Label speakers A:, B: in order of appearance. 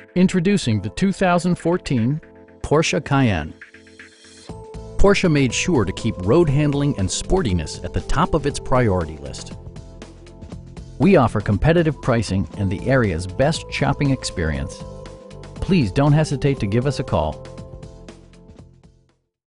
A: Introducing the 2014 Porsche Cayenne. Porsche made sure to keep road handling and sportiness at the top of its priority list. We offer competitive pricing and the area's best shopping experience. Please don't hesitate to give us a call.